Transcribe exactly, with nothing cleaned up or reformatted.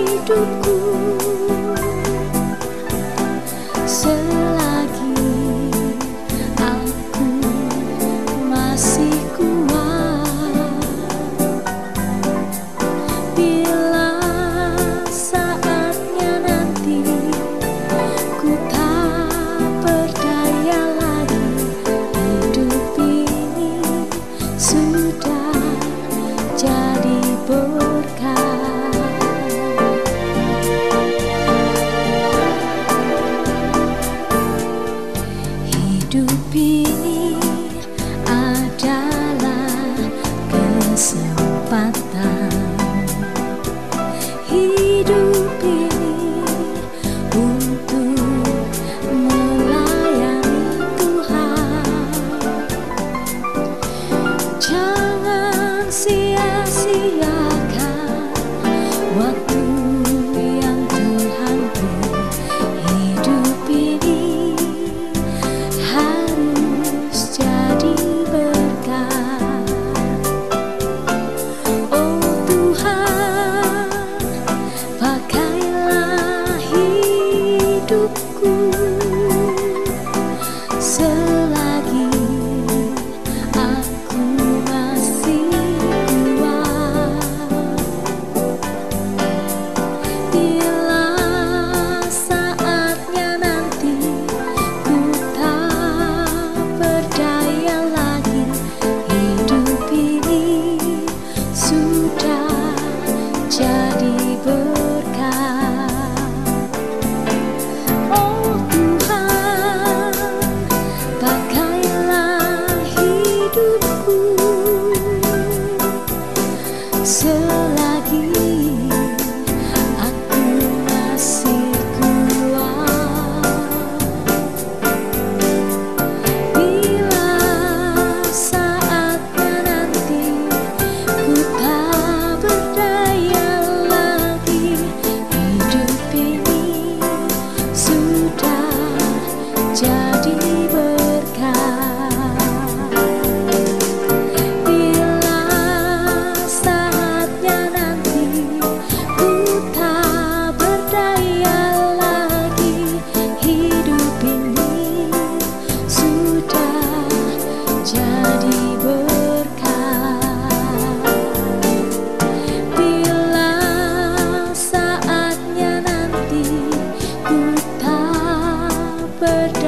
hidupku. Selagi aku masih kuat, bila saatnya nanti ku tak berdaya lagi, hidup ini sudah jadi berkah. Hidup ini adalah kesempatan. Hidup ini untuk melayani Tuhan. Jangan sia-siakan waktu yang Tuhan beri. Hidup ini harus jadi berkah. Oh Tuhan, pakailah hidupku selagi aku masih kuat. Bila saatnya nanti ku tak berdaya lagi, hidup ini sudah jadi berkah. Oh Tuhan, pakailah hidupku selagi aku masih kuat. Bila saatnya nanti ku tak berdaya lagi, hidup ini sudah jadi berkah. Bila saatnya nanti ku tak berdaya lagi, hidup ini sudah jadi berkah. Bila saatnya nanti ku tak berdaya